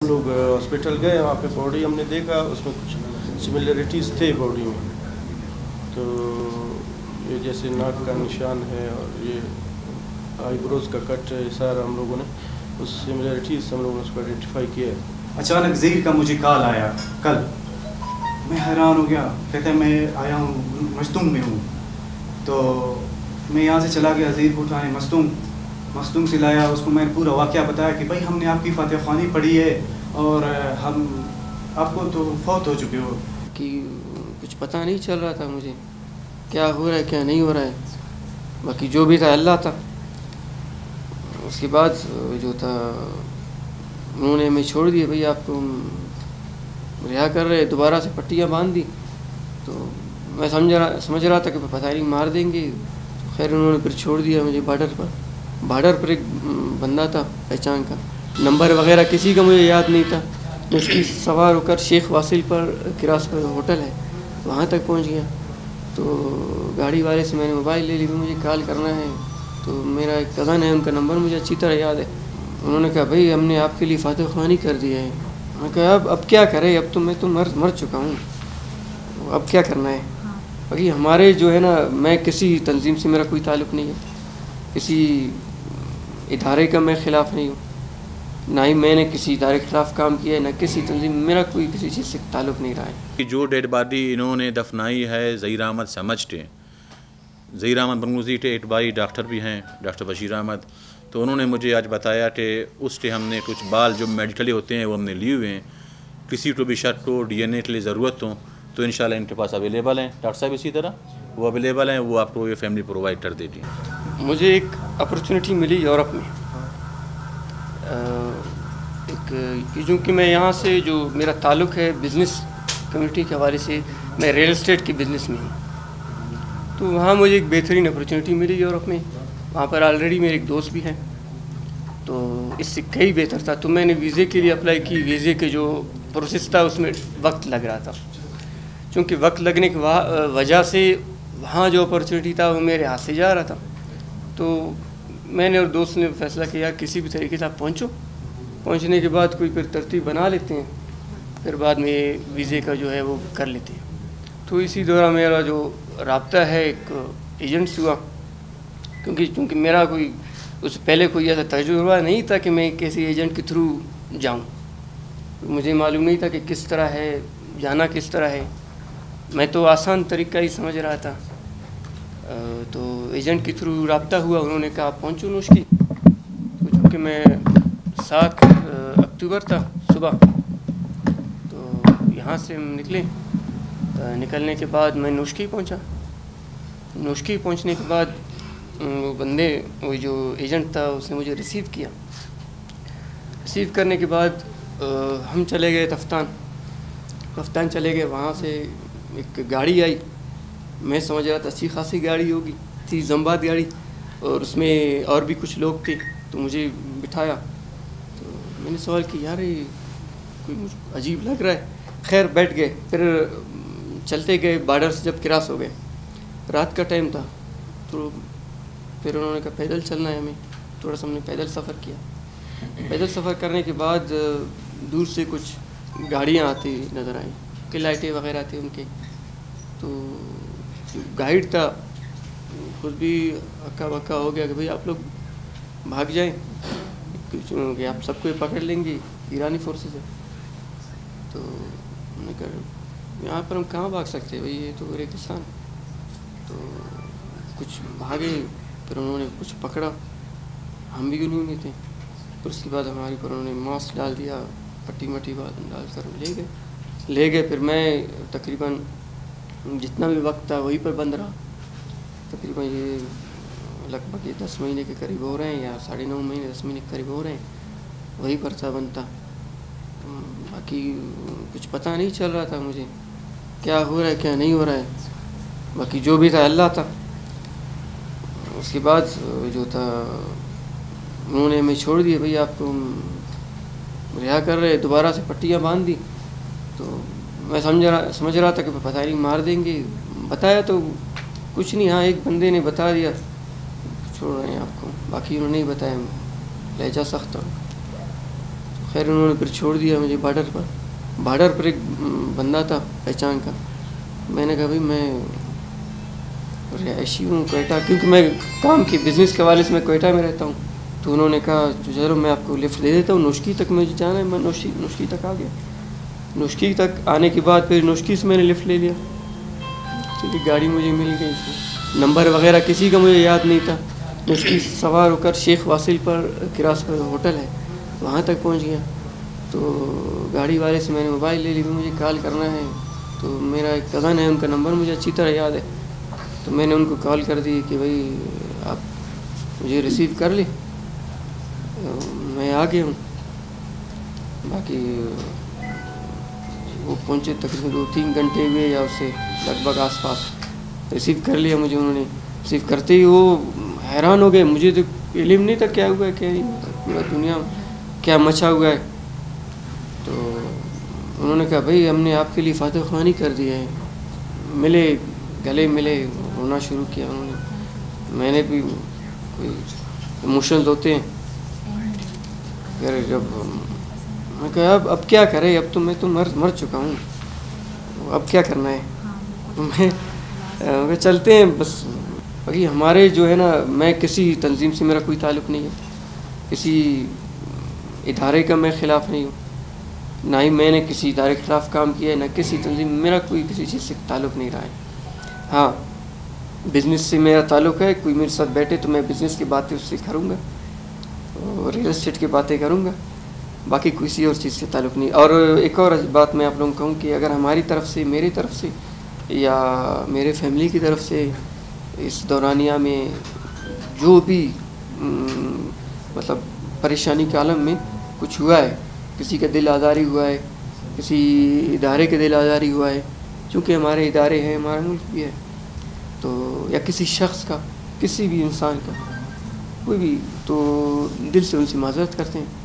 हम लोग हॉस्पिटल गए, वहाँ पे बॉडी हमने देखा, उसमें कुछ सिमिलरिटीज़ थे बॉडी में। तो ये जैसे नाक का निशान है और ये आईब्रोज का कट है, सारा हम लोगों ने उस सिमिलरिटीज़ हम लोगों ने उसको आइडेंटिफाई किया है। अचानक ज़हीर का मुझे कॉल आया कल, मैं हैरान हो गया। कहते हैं मैं आया हूँ मस्तूंग में हूँ। तो मैं यहाँ से चला गया ज़हीर को उठाने मस्तूंग से लाया। उसको मैंने पूरा वाक़या बताया कि भाई हमने आपकी फातिहा ख़्वानी पढ़ी है और हम आपको तो फौत हो चुके हो। कि कुछ पता नहीं चल रहा था मुझे क्या हो रहा है क्या नहीं हो रहा है। बाकी जो भी था अल्लाह था। उसके बाद जो था उन्होंने हमें छोड़ दिया, भाई आपको रिहा कर रहे, दोबारा से पट्टियाँ बांध दी। तो मैं समझ रहा था कि पता नहीं मार देंगे। तो खैर उन्होंने फिर छोड़ दिया मुझे बॉर्डर पर एक बंदा था पहचान का, नंबर वगैरह किसी का मुझे याद नहीं था। मैं उसकी सवार होकर शेख वासिल पर किरास पर होटल है वहाँ तक पहुँच गया। तो गाड़ी वाले से मैंने मोबाइल ले ली, मुझे कॉल करना है। तो मेरा एक कज़न है, उनका नंबर मुझे अच्छी तरह याद है। उन्होंने कहा भाई हमने आपके लिए फातिहा ख़्वानी कर दिया है। मैं कहा अब क्या करें, अब तो मैं तो मर चुका हूँ, अब क्या करना है। बाकी हमारे जो है ना, मैं किसी तंजीम से मेरा कोई ताल्लुक़ नहीं है, किसी इदारे का मैं ख़िलाफ़ नहीं हूँ, ना ही मैंने किसी इदारे के ख़िलाफ़ काम किया है, ना किसी तंजीम, मेरा कोई किसी चीज़ से ताल्लुक़ नहीं रहा है। जो डेड बॉडी इन्होंने दफनाई है ज़हीर अहमद समझते, ज़हीर अहमद बरगुज़ी टे एटबाई डॉक्टर भी हैं, डॉक्टर बशीर अहमद। तो उन्होंने मुझे आज बताया कि उस टे हमने कुछ बाल जो मेडिकली होते हैं वो हमने लिए हुए हैं, किसी को भी शक हो DNA के लिए ज़रूरत हो तो इंशाल्लाह इनके पास अवेलेबल हैं। डॉक्टर साहब इसी तरह वो अवेलेबल हैं, वो आपको ये फैमिली प्रोवाइड कर देती है। मुझे एक अपॉर्चुनिटी मिली यूरोप में, क्योंकि मैं यहाँ से जो मेरा ताल्लुक़ है बिज़नेस कम्युनिटी के हवाले से, मैं रियल एस्टेट की बिज़नेस में हूँ। तो वहाँ मुझे एक बेहतरीन अपॉर्चुनिटी मिली यूरोप में। वहाँ पर ऑलरेडी मेरे एक दोस्त भी हैं, तो इससे कई बेहतर था। तो मैंने वीज़े के लिए अप्लाई की। वीज़े के जो प्रोसेस था उसमें वक्त लग रहा था, क्योंकि वक्त लगने की वजह से वहाँ जो अपॉर्चुनिटी था वो मेरे हाथ से जा रहा था। तो मैंने और दोस्त ने फैसला किया किसी भी तरीके से आप पहुँचने के बाद कोई फिर तरतीब बना लेते हैं, फिर बाद में वीज़े का जो है वो कर लेते हैं। तो इसी दौरान मेरा जो राब्ता है एक एजेंट से हुआ, क्योंकि मेरा कोई उससे पहले कोई ऐसा तजुर्बा नहीं था कि मैं किसी एजेंट के थ्रू जाऊं। मुझे मालूम नहीं था कि किस तरह है, जाना किस तरह है। मैं तो आसान तरीका ही समझ रहा था। तो एजेंट के थ्रू राब्ता हुआ, उन्होंने कहा आप पहुँचो नोशकी। तो चूँकि मैं 7 अक्टूबर था सुबह, तो यहाँ से हम निकले। तो निकलने के बाद मैं नोशकी पहुँचा। नोशकी पहुँचने के बाद वो जो एजेंट था उसने मुझे रिसीव किया। रिसीव करने के बाद हम चले गए तफ्तान चले गए। वहाँ से एक गाड़ी आई, मैं समझ रहा था अच्छी खासी गाड़ी होगी, थी जम्बाद गाड़ी, और उसमें और भी कुछ लोग थे। तो मुझे बिठाया। तो मैंने सवाल किया यार ये कोई अजीब लग रहा है। खैर बैठ गए। फिर चलते गए, बॉर्डर से जब क्रॉस हो गए, रात का टाइम था। तो फिर उन्होंने कहा पैदल चलना है हमें। थोड़ा सा हमने पैदल सफ़र किया। पैदल सफ़र करने के बाद दूर से कुछ गाड़ियाँ आती नज़र आई, कि लाइटें वगैरह थी उनके। तो गाइड था खुद भी हक्का बक्का हो गया कि भाई आप लोग भाग जाएं, कि आप सबको पकड़ लेंगे, ईरानी फोर्सेस है। तो उन्होंने कहा यहाँ पर हम कहाँ भाग सकते हैं भाई, ये तो रेगिस्तान। तो कुछ भागे, फिर उन्होंने कुछ पकड़ा, हम भी उन्हीं में थे। फिर उसके बाद हमारे पर उन्होंने मास्क डाल दिया, पट्टी डाल कर ले गए। फिर मैं तकरीबन जितना भी वक्त था वहीं पर बंद रहा। तकरीबन ये लगभग 10 महीने के करीब हो रहे हैं, या 9.5 महीने 10 महीने के करीब हो रहे हैं, वहीं पर था बनता। बाकी कुछ पता नहीं चल रहा था मुझे क्या हो रहा है क्या नहीं हो रहा है। बाकी जो भी था अल्लाह था। उसके बाद जो था उन्होंने हमें छोड़ दिया, भाई आपको रिहा कर रहे, दोबारा से पट्टियाँ बांध दी। तो मैं समझ रहा था कि पता नहीं मार देंगे। बताया तो कुछ नहीं, हाँ एक बंदे ने बता दिया छोड़ रहे हैं आपको, बाकी उन्होंने नहीं बताया। लहजा सख्त था। خیر انہوں نے پھر چھوڑ دیا مجھے بارڈر پر ایک بندہ تھا پہچان کا. میں نے کہا بھائی میں رہائشی ہوں کوئٹہ، کیونکہ میں کام کی بزنس کے حوالے سے میں کوئٹہ میں رہتا ہوں. تو انہوں نے کہا چلو میں آپ کو لفٹ دے دیتا ہوں، نوشکی تک مجھے جانا ہے. میں نوشکی تک آ گیا. نوشکی تک آنے کے بعد پھر نوشکی سے میں نے لفٹ لے لیا. کیونکہ گاڑی مجھے مل گئی، نمبر وغیرہ کسی کا مجھے یاد نہیں تھا. نوشکی سوار ہو کر شیخ واصل پر کراس پر ہوٹل ہے وہاں تک پہنچ گیا. تو گاڑی والے سے میں نے موبائل لے لی، مجھے کال کرنا ہے. تو میرا ایک کزن ہے، ان کا نمبر مجھے اچھی طرح یاد ہے. تو میں نے ان کو کال کر دی کہ بھائی آپ مجھے ریسیو کر لیں، میں آ گیا ہوں. باقی وہ پہنچے تقریباً 2-3 گھنٹے ہوئے یا اس سے لگ بھگ آس پاس. ریسیو کر لیا مجھے انہوں نے. ریسیو کرتے ہی وہ حیران ہو گئے. مجھے تو علم نہیں تھا کیا ہوا ہے، کیا پورا دنیا کیا مچا ہوا ہے. تو انہوں نے کہا بھائی ہم نے آپ کے لیے فاتح خوانی کر دیا ہے. ملے، گلے ملے، رونا شروع کیا انہوں نے. میں نے بھی کوئی ایموشنز ہوتے ہیں. پھر جب میں کہا اب کیا کرے، اب تو میں تو مر چکا ہوں، اب کیا کرنا ہے. میں چلتے ہیں بس. باقی ہمارے جو ہے نا، میں کسی تنظیم سے میرا کوئی تعلق نہیں ہے، کسی ادارے کا میں خلاف نہیں ہوں، نہ ہی میں نے کسی ادارے کے خلاف کام کیا ہے، نہ کسی تنظیم. میرا کوئی کسی چیز سے تعلق نہیں رہا ہے. ہاں بزنس سے میرا تعلق ہے. کوئی میرے ساتھ بیٹھے تو میں بزنس کی باتیں اس سے کروں گا، ریئل اسٹیٹ کی باتیں کروں گا. باقی کسی اور چیز سے تعلق نہیں. اور ایک اور بات میں آپ لوگوں کو کہوں کہ اگر ہماری طرف سے، میری طرف سے یا میرے فیملی کی طرف سے اس دورانیہ میں جو بھی مطلب پریشانی کے عالم میں کچھ ہوا ہے، کسی کا دل آزاری ہوا ہے، کسی ادارے کے دل آزاری ہوا ہے، چونکہ ہمارے ادارے ہیں، ہمارا ملک بھی ہے، تو یا کسی شخص کا، کسی بھی انسان کا کوئی بھی، تو دل سے ان سے معذرت کرتے ہیں.